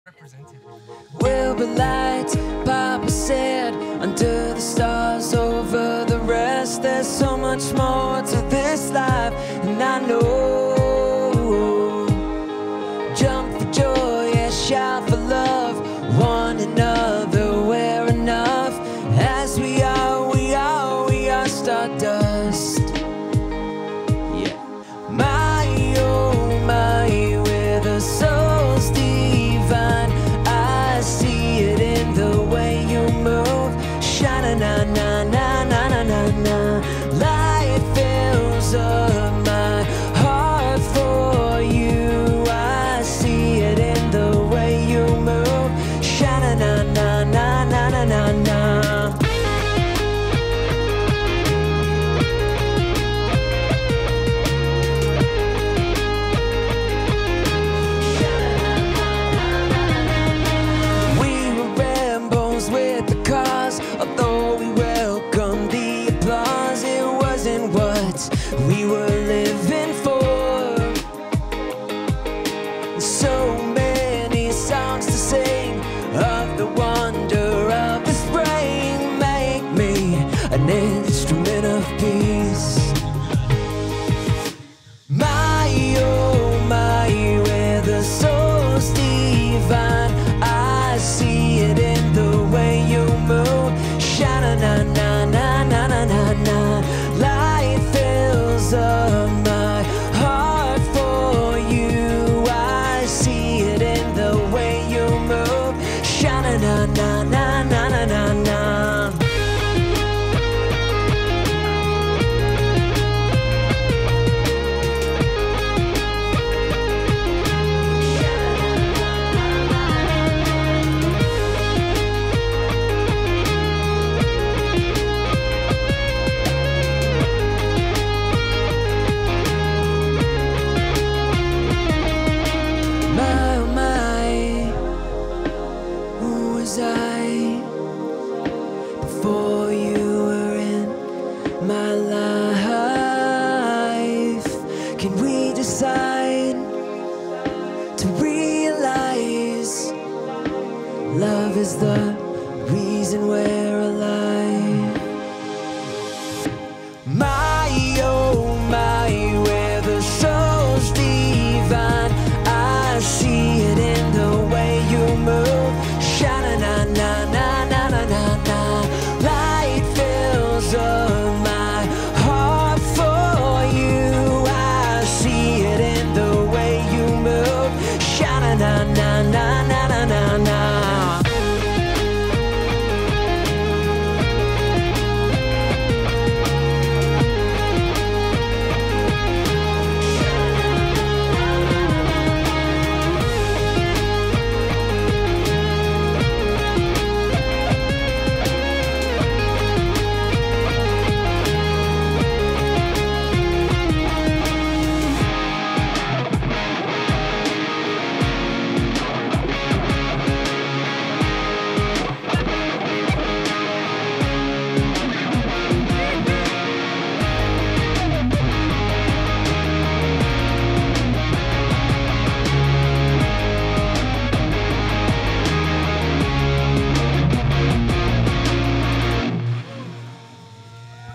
We'll be lights, Papa said, under the stars, over the rest. There's so much more to this life, and I know. Jump for joy and shout for love, one another, we're enough. As we are, we are, we are stardust. Yeah. My, oh my, we're the souls divine. I see it in the way you move. Sha-na-na-na-na-na-na-na. Light fills up my heart for you. I see it in the way you move. Sha-na-na-na-na-na-na-na. Although we welcomed the applause, it wasn't what we were living for. So many songs to sing of the wonder of the spring. Make me an instrument of peace. My, oh my, where the soul's divine. I see it in the way you move. Sha-na-na-na-na-na-na-na. Light fills up my heart for you. I see it in the way you move. Sha-na-na-na-na-na-na-na. Before you were in my life, can we decide to realize love is the reason we're alive?